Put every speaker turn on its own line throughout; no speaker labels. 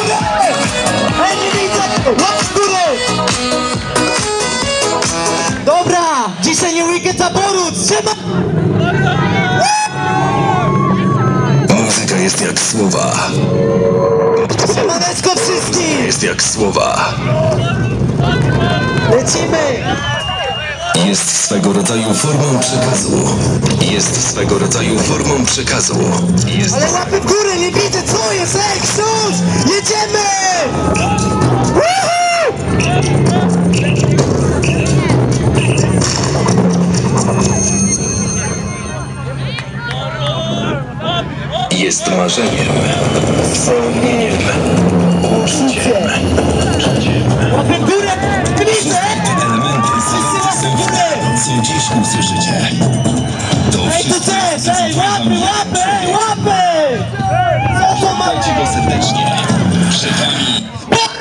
górę! Ej, nie widzę! Łapy w górę! Dobra, dzisiaj nie weekend taboru, trzeba...
Muzyka jest jak słowa.
Siemaneczko wszystkim!
Jest jak słowa.
Lecimy!
Jest swego rodzaju formą przekazu. Jest swego rodzaju formą przekazu. Jest...
Ale łapy w górę, nie widzę co jest! Ej, krzyż! Jedziemy!
Jest marzeniem, spełnieniem, uczuciem.
Łapy w górę! Widzę!
Elementy są w tym, co dziś usłyszycie. To
Ej, tu też! Ej, łapy, łapy! Ej, łapy! Co to ma?
Witajcie go serdecznie. Przed wami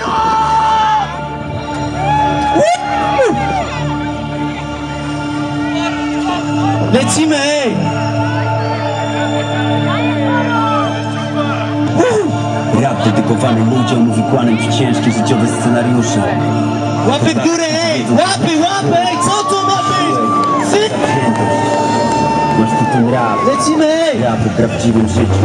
Lecimy, ej!
Rap dedykowany ludziom uwikłanym w ciężkie życiowe scenariusze.
Łapy w górę, ej! Łapy, łapy! Ej, co to ma być?
Masz tu ten rap,
Lecimy, ej!
rap o prawdziwym życiu.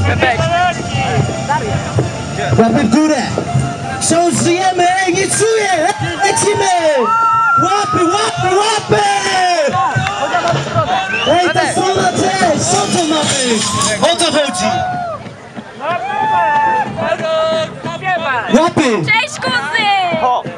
Łapy w górę! Wciąż żyjemy, ej, nie czuję! Ej, lecimy! Łapy, łapy, łapy! Ej, ta strona też! Co to ma być? O to chodzi! Łapy!
Cześć kuzy!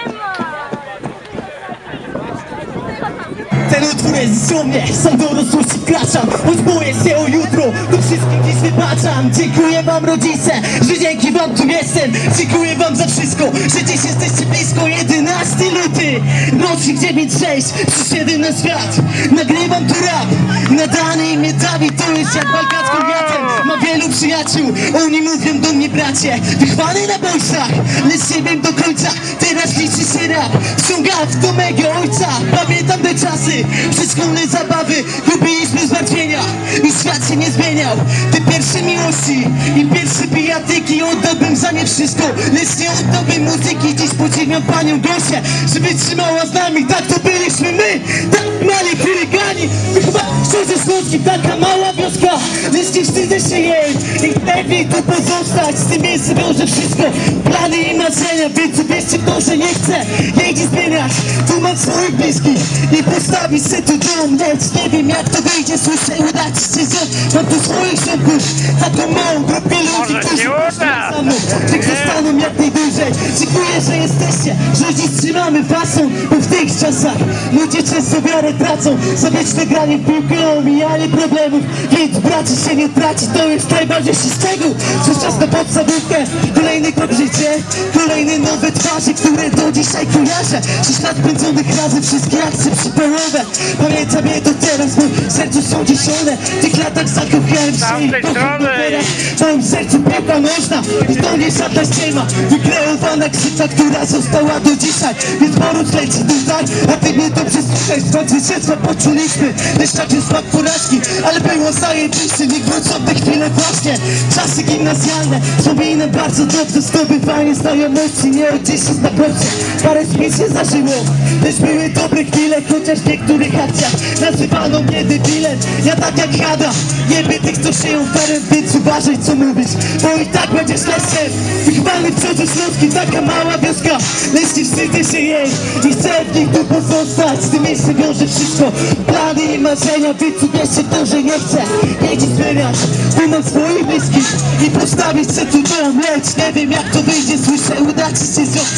Ten utwór jest o mnie, sam dorosłości wkraczam. Choć boję się o jutro, to wszystkim dziś wybaczam. Dziękuję wam rodzice, że dzięki wam tu jestem. Dziękuję wam za wszystko, że dziś jesteście blisko. 11 luty, rocznik 9-6, przyszedłem na świat. Nagrywam tu rap, nadany imię Dawid. To jest jak walka z Goliatem. Ma wielu przyjaciół, oni mówią do mnie bracie. Wychwany na boisach, lecz nie wiem do końca. Teraz liczy się rap, wciągam w do mego ojca. Pamiętam te czasy, przedszkolne zabawy. Lubiliśmy zmartwienia i świat się nie zmieniał. Te pierwsze miłości i pierwsze bijatyki oddałbym za nie wszystko, lecz nie oddałbym muzyki. Dziś podziwiam panią Gosię, że wytrzymała z nami. Tak to byliśmy my, tak mali chuligani. Chyba szczerze słodki, taka mała wioska, lecz nie wstydzę się jej i lepiej tu pozostać. Z tym miejscem wiąże wszystko, plany i marzenia. Więc wierzcie w to, że nie chcę jej dziś zmieniać. Tu mam swoich bliskich i postawić se tu dom, lecz nie wiem jak to wyjdzie. Słyszę, uda ci się znów. Mam tu swoich ziomków, taką małą grupę ludzi, którzy za mną, tych zostaną jak najdłużej. Dziękuję, że jesteście, że dziś trzymamy fasą, bo w tych czasach ludzie często wiarę tracą. Za wieczne granie w piłkę, omijanie problemów. Więc braci się nie traci, to jest najważniejszy szczegół. Przez czas na podstawówkę, kolejny krok w życie, kolejne nowe twarze, które do dzisiaj kojarzę. 6 lat spędzonych razem, wszystkie akcje przypałowe. Pamiętam je do teraz, w sercu są dziesione. W tych latach zakochałem się i teraz w moim sercu piłka nożna i to nie żadna ściema. Wykreowana krzyka, która została do dzisiaj. Więc poród leci tutaj, a ty mnie dobrze słuchaj. Skąd zwycięstwa poczuliśmy, lecz tak jest smak porażki. Ale było zajebiście, niech wrócą te chwile właśnie. Czasy gimnazjalne, wspominę bardzo dobrze. Zdobywanie znajomości, nie od dziś jest na bocie. Parę śmierci się zażyło, lecz były dobre chwile. Chociaż w niektórych akcjach nazywano mnie debilem. Ja tak jak Hada, nie by tych co szyją ferem. Więc uważaj co mówisz, bo i tak będziesz lesem. Wychwany w przodzie Śląski, taka mała wioska, lecz nie wstydzę się jej i chcę w nich tu pozostać. Z tym miejscem wiąże wszystko, plany i marzenia. Więc uwierzcie w to, że nie chcę jej dziś zmieniać. Tu mam swoich bliskich i postawić se tu dom, lecz nie wiem jak to wyjdzie. Słyszę, uda ci się zrobić.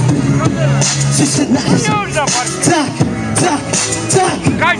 Przyszedł na tak, tak, tak.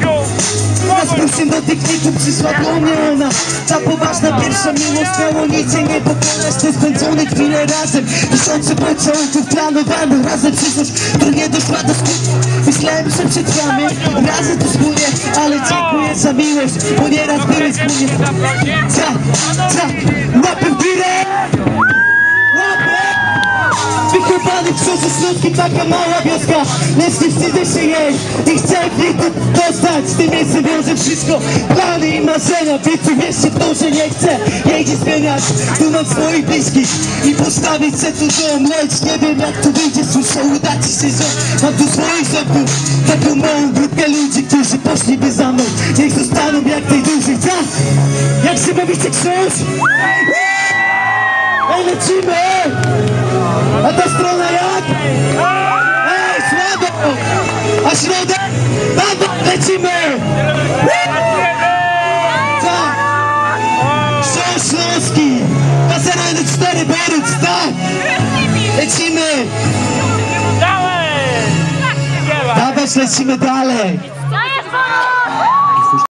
Proszę do tych kników przyszła do mnie ona. Ta poważna pierwsza miłość miało nic jej nie pokonać. Te spędzone chwile razem, tysiące pociągów planowano razem przyszłość, która nie doszła do skutku. Myślałem, że przetrwamy razem tu wspólnie, ale dziękuję za miłość, bo nieraz były wspólnie. Tak, tak, łapy w górę! Łapy! Wychowany w Morze Śląskie, taka mała wioska, lecz nie wstydzę się jej i chcę w nich dostać. Z tym miejscem wiąże wszystko, plany i marzenia, więc uwierzcie w to, że nie chcę jej nie zmieniać. Tu mam swoich bliskich i postawić chcę tu dom, lecz nie wiem jak to wyjdzie. Słyszę, uda ci się, że mam tu swoich ząbków, taką małą grupkę ludzi, którzy poszliby za mną. Niech zostaną jak najdłużej, tak? Jak się bawicie książ? Ej, lecimy! A ta strona jak? Ej, słabo! A środek? Dawaj, lecimy! Tak! Książ Śląski! K014 Boruc, tak! Lecimy! Dawać, lecimy dalej!